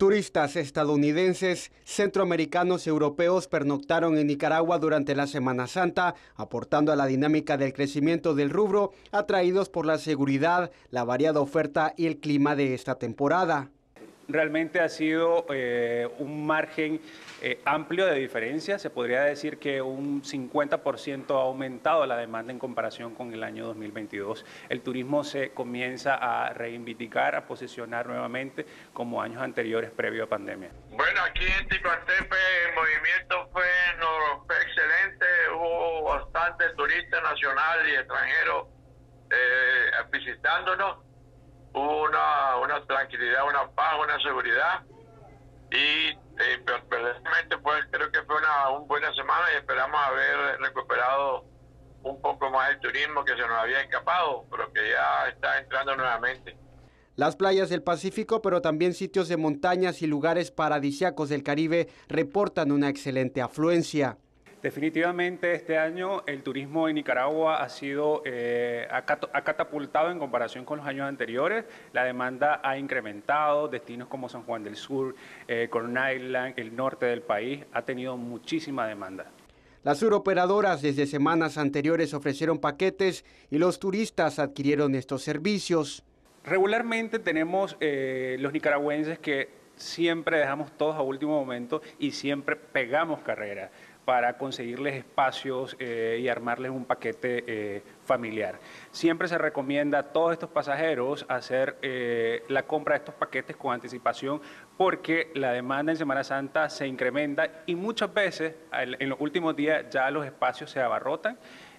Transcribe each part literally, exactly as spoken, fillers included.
Turistas estadounidenses, centroamericanos y europeos pernoctaron en Nicaragua durante la Semana Santa, aportando a la dinámica del crecimiento del rubro, atraídos por la seguridad, la variada oferta y el clima de esta temporada. Realmente ha sido eh, un margen eh, amplio de diferencia. Se podría decir que un cincuenta por ciento ha aumentado la demanda en comparación con el año dos mil veintidós. El turismo se comienza a reivindicar, a posicionar nuevamente como años anteriores previo a pandemia. Bueno, aquí en Ticoantepe el movimiento fue, no, fue excelente. Hubo bastante turistas nacional y extranjeros eh, visitándonos. Hubo una, una tranquilidad, una paz, una seguridad y eh, verdaderamente pues, creo que fue una, una buena semana y esperamos haber recuperado un poco más el turismo que se nos había escapado, pero que ya está entrando nuevamente. Las playas del Pacífico, pero también sitios de montañas y lugares paradisíacos del Caribe reportan una excelente afluencia. Definitivamente este año el turismo en Nicaragua ha sido eh, ha catapultado en comparación con los años anteriores. La demanda ha incrementado, destinos como San Juan del Sur, eh, Corn Island, el norte del país, ha tenido muchísima demanda. Las turoperadoras desde semanas anteriores ofrecieron paquetes y los turistas adquirieron estos servicios. Regularmente tenemos eh, los nicaragüenses que siempre dejamos todos a último momento y siempre pegamos carrera para conseguirles espacios eh, y armarles un paquete eh, familiar. Siempre se recomienda a todos estos pasajeros hacer eh, la compra de estos paquetes con anticipación porque la demanda en Semana Santa se incrementa y muchas veces en los últimos días ya los espacios se abarrotan,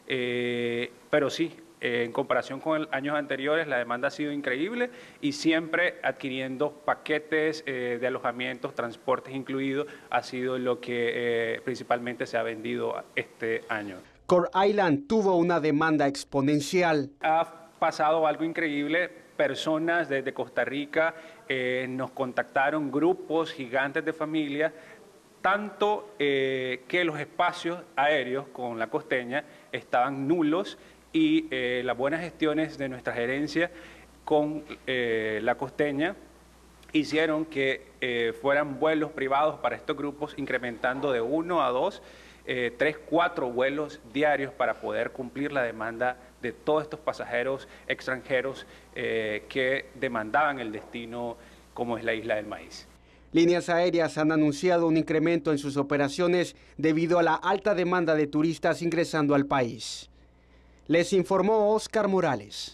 eh, pero sí, en comparación con años anteriores, la demanda ha sido increíble y siempre adquiriendo paquetes eh, de alojamientos, transportes incluidos, ha sido lo que eh, principalmente se ha vendido este año. Corn Island tuvo una demanda exponencial. Ha pasado algo increíble. Personas desde Costa Rica eh, nos contactaron, grupos gigantes de familia, tanto eh, que los espacios aéreos con la costeña estaban nulos y eh, las buenas gestiones de nuestra gerencia con eh, la costeña hicieron que eh, fueran vuelos privados para estos grupos, incrementando de uno a dos, eh, tres, cuatro vuelos diarios para poder cumplir la demanda de todos estos pasajeros extranjeros eh, que demandaban el destino como es la Isla del Maíz. Líneas aéreas han anunciado un incremento en sus operaciones debido a la alta demanda de turistas ingresando al país. Les informó Oscar Morales.